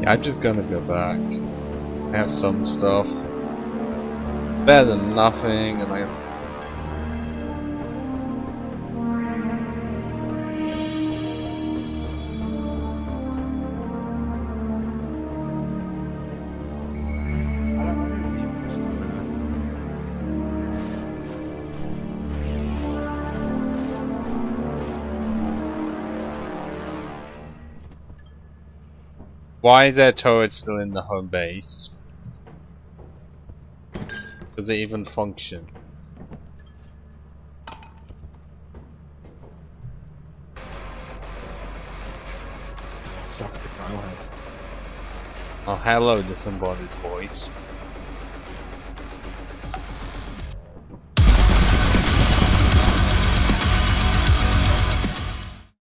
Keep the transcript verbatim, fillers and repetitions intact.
I'm just gonna go back. I have some stuff. Better than nothing, and I. Why is that turret still in the home base? Does it even function? Sucked it, go ahead. Oh, hello, disembodied voice.